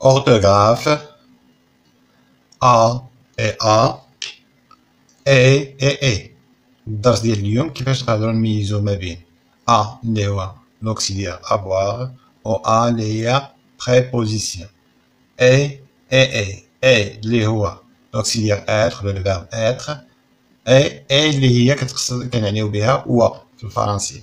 orthographe A et A et الدرس ديال اليوم كيفاش نقدروا نميزوا ما بين A اللي هو l'auxiliaire avoir و A اللي هي préposition et اللي هو l'auxiliaire être le verbe être et اللي هي كنعنيو بها و في الفرنسي.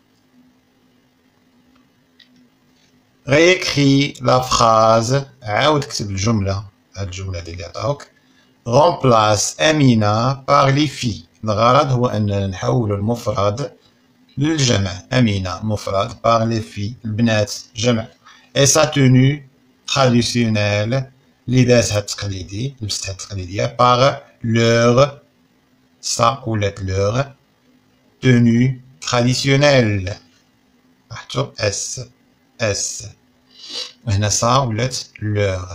réécris la phrase عاود كتب الجملة هاد الجملة اللي عطاوك remplace أمينة par les filles. الغرض هو أننا نحول المفرد للجمع. أمينة مفرد par les filles البنات جمع et sa tenue traditionnelle لباسها التقليدي لبستها التقليدية par leur ça ولات leur tenue traditionnelle حطو اس هنا ça ولات leur.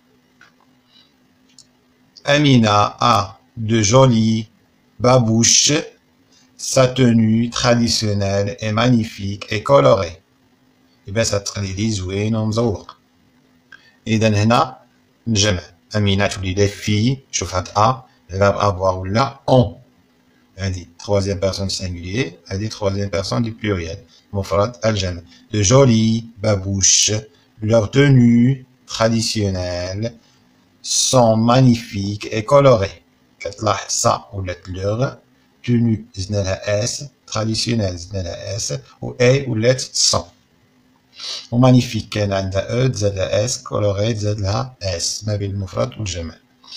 Amina a de jolies babouches. Sa tenue traditionnelle est magnifique et colorée. لباسها التقليدي زوين ومزوق. إذا هنا نجمع أمينة تولي لي في. شوف هاد أ الفيرب أفواغ ولا أون. هادي troisième personne singulier هادي troisième personne du pluriel مفرد الجمع. De jolies babouches. Leur tenue traditionnelle sont magnifiques et colorées. كتلاحظ صا ولات لوغ تونو زدنا لها اس تراديسيونيل زدنا لها اس و اي ولات سون و مانيفيك كان عندها او تزاد لها اس كولوري تزاد لها اس ما بين المفرد والجمع.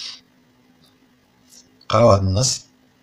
قراو هاد النص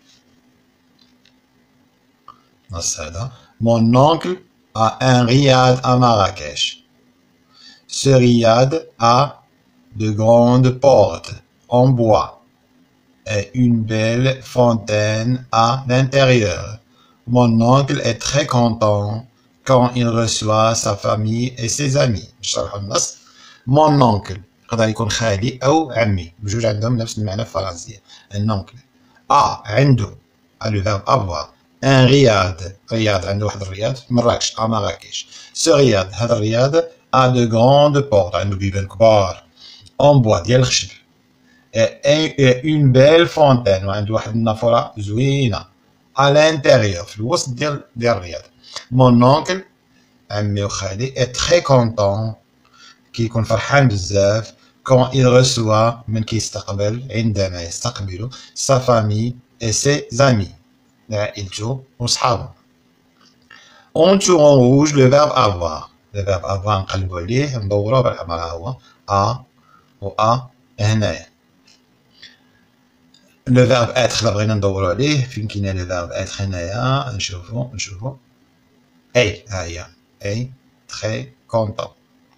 هذا Mon oncle a un riad à Marrakech. Ce riad a de grandes portes en bois et une belle fontaine à l'intérieur. Mon oncle est très content quand il reçoit sa famille et ses amis. Mon oncle يقدر يكون خالي أو عمي بجوج عندهم نفس المعنى في الفرنسية. un oncle عنده le verbe avoir un رياض عنده واحد الرياض في مراكش à مراكش. ce رياض هذا الرياض a de grandes portes عنده بيبان كبار en bois ديال الخشب et une belle fontaine وعنده واحد النافورة زوينة à l'intérieur في الوسط ديال الرياض. mon oncle عمي وخالي est très content كيكون فرحان بزاف quand il reçoit من كيستقبل عندما يستقبل sa famille et ses amis عائلته وصحابه. entoure en rouge le verbe avoir. le verbe avoir نقلبو عليه ندورو بالحمرا هو a و a هنايا. le verbe être لا بغينا ندورو عليه فين كاين le verbe être هنايا نشوفو اي ها هي اي très content.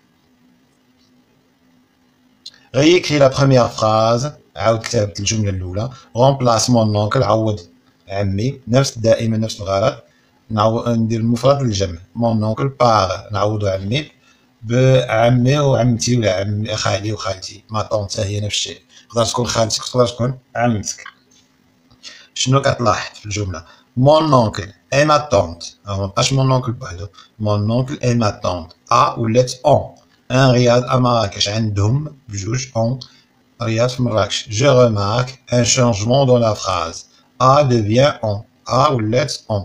réécris la première phrase عاود كتابة الجملة الأولى remplace mon oncle عوض عمي دائما نفس الغرض ندير المفرد للجمع mon oncle par نعوضو عمي بعمي وعمتي ولا عمي خالي وخالتي ما طونت هي نفس الشيء تقدر تكون خالتك تقدر تكون عمتك. شنو كتلاحظ في الجملة mon oncle et ma tante مابقاش mon oncle بوحدو mon oncle et ma tante ولات on un رياض à مراكش عندهم بجوج on رياض في مراكش. je remarque un changement dans la phrase a devient on ولات on.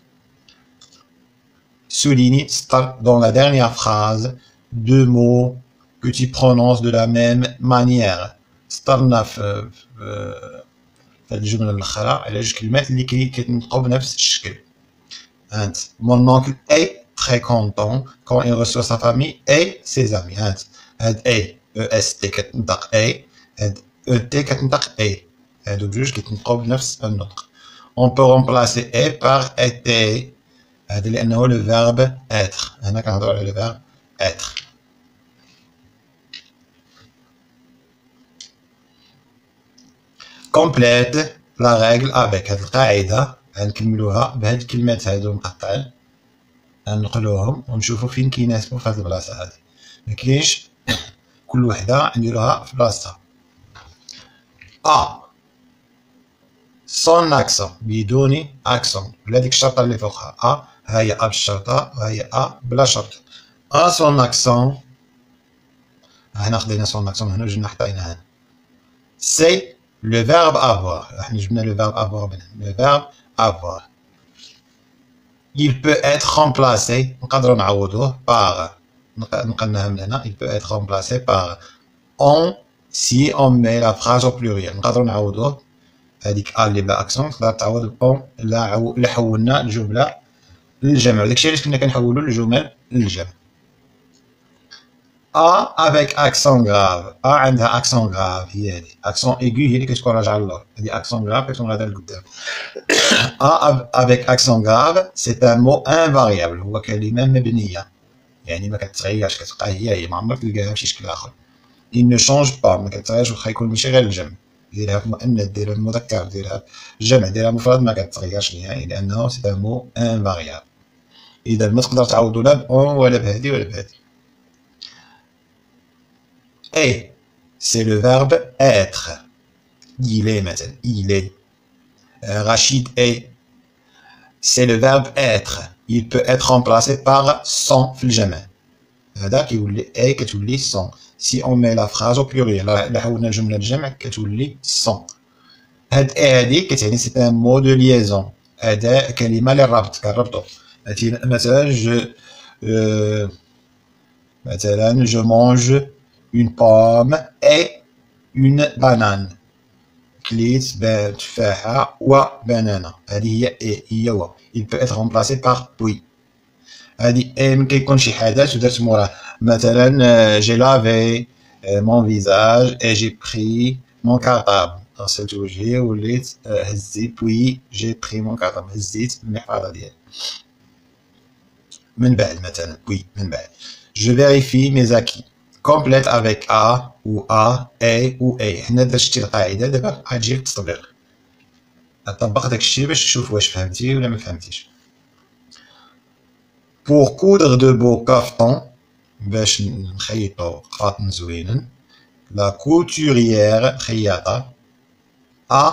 souligne dans la dernière phrase deux mots que tu prononces de la même manière. سطرنا في هاد الجملة الأخرى على جوج كلمات اللي كيتنطقو بنفس الشكل. هانت mon oncle est très content quand il reçoit sa famille et ses amis. هاد est كتنطق هاد et كتنطق هادو بجوج كيتنطقو بنفس النطق. on peut remplacer et par était هذا لأنه le verbe être. هنا كنهضرو على le verbe être. complète la règle avec هاد القاعدة غنكملوها بهاد الكلمات هادو مقطعين غنقلوهم ونشوفو فين كيناسبو في هاد البلاصة هادي. مكاينش كل وحدة نديروها في بلاصتها. son accent بدون accent ولا ديك الشرطة اللي فوقها هاهي بالشرطة وهاهي بلا شرطة. son accent هنا خدينا سون اكسون هنا وجينا حطينا هنا. سي لو فيرب افوار، احنا جبنا لو فيرب افوار من هنا. لو فيرب افوار il peut être remplacé، نقدروا نعوضوه par، نقلناها من هنا، il peut être remplacé par on si on met la phrase au pluriel. نقدروا نعوضوه هذيك ا اللي بلا اكسون تقدر تعوض اون لا حولنا الجمله للجمع. داكشي علاش كنا كنحولوا الجمل للجمع. ا avec accent grave، ا عندها accent grave هي هذه، accent aigu هي اللي كتكون راجعه للور، هذه accent grave كتكون غادا لقدام. A avec accent grave c'est un mot invariable، هو كلمة مبنية يعني ما كتغيرش، كتبقى هي ما عمرك تلقاها بشي شكل آخر. il ne change pas، ما كتغيرش، واخا يكون ماشي غير الجمع، ديرها في مؤنث، ديرها في المذكر، ديرها الجمع، ديرها مفرد، ما كتغيرش نهائي لأنه c'est un mot invariable. إذا ما تقدر تعوضو لا بأون ولا بهادي ولا بهادي. Et c'est le verbe être. Il est مثلا، il est. Rachid est. C'est le verbe être. Il peut être remplacé par son في الجمع. هذا كيولي اي كتولي son. Si on met la phrase au pluriel، إلا حولنا الجملة للجمع كتولي son. هاد اي هادي كتعني c'est un mot de liaison، أداة كلمة للربط، كنربطو. مثلا مثلا je mange une pomme et une banane. كليت تفاحة وبنانة، هذه هي اي، هي هو. il peut être remplacé par puis. هذه اي من كيكون شي حدث ودرت موراه، مثلا j'ai lavé mon visage et j'ai pris mon cartable، غسلت وجهي وليت هزيت، puis j'ai pris mon cartable، هزيت المحفظة ديالي. من بعد مثلا puis من بعد je vérifie mes acquis، complète avec a ou a ou a. هنا درت شتي القاعدة، دابا غتجي التطبيق، غطبق داكشي باش تشوف واش فهمتي ولا ما فهمتيش. pour coudre de beaux caftons، باش نخيطو قاطن زوينن. la couturière خياطة a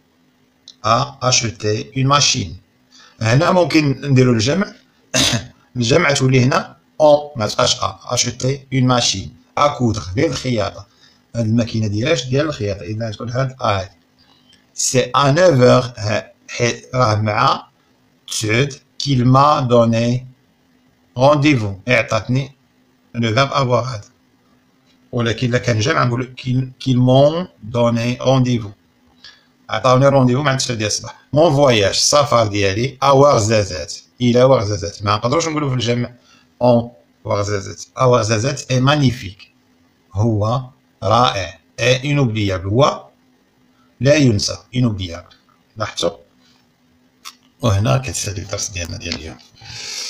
acheté une machine. هنا ممكن نديرو الجمع، الجمع تولي هنا on، ما تبقاش acheté une machine. à coudre ديال الخياطة، هاد الماكينة ديال الخياطة، إذا تكون هاد هادي. c'est à 9h، راه مع 9 qu'il m'a donné rendez-vous، اعطتني لو فيرب افوار هذا. ولكن إلا كان جمع نقولو qu'ils m'ont donné rendez-vous، عطاوني رونديفو مع 9 ديال الصباح. مون فواياج السفر ديالي أورزازات، إلى ورزازات، ما نقدروش نقولو في الجمع اون ورزازات. أورزازات اي مانيفيك، هو رائع، اي انوبليابل، هو لا ينسى، انوبليابل. لاحظتوا؟ وهنا كتسالي الدرس ديالنا ديال اليوم.